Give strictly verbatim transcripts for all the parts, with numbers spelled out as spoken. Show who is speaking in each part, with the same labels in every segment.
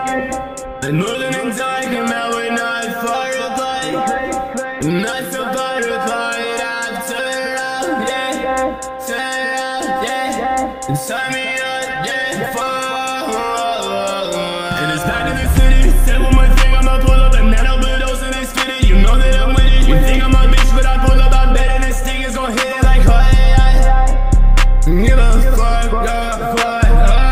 Speaker 1: And moving and talking about we're not far apart. Not so far apart after all, yeah. Turn around, yeah. And sign me up, yeah. Fall. And it's back in the city. Say one more thing, I'ma pull up and then I'll bulldoze in this kitty. You know that I'm with it. You think I'm a bitch, but I pull up, I bet this thing is gon' hit it like oh, yeah. Give a fuck, yeah, fuck.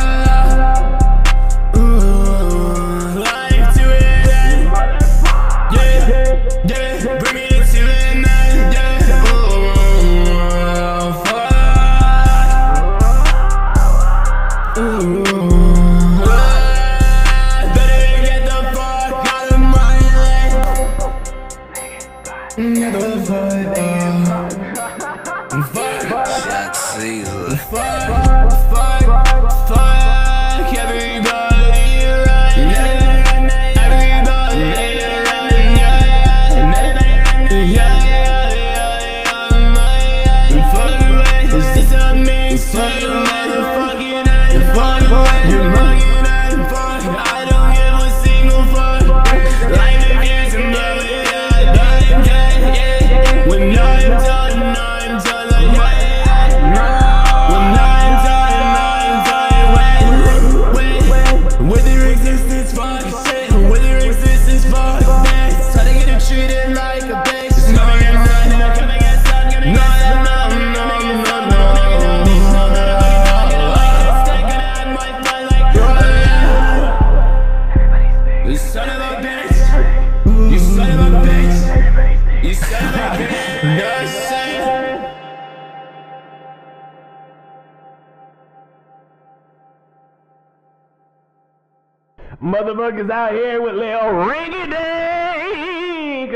Speaker 2: Motherfuckers out here with little ringy-dink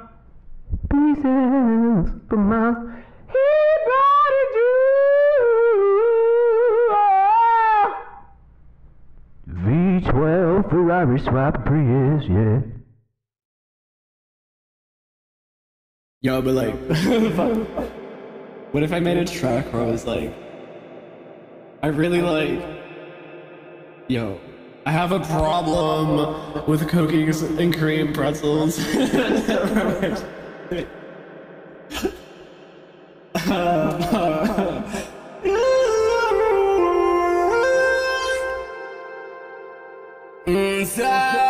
Speaker 2: pieces from my hip body do. V twelve Ferrari swap Prius, yeah.
Speaker 3: Yo, but like, what if I made a track where I was like, I really like, yo, I have a problem with cookies and cream pretzels.
Speaker 1: Inside.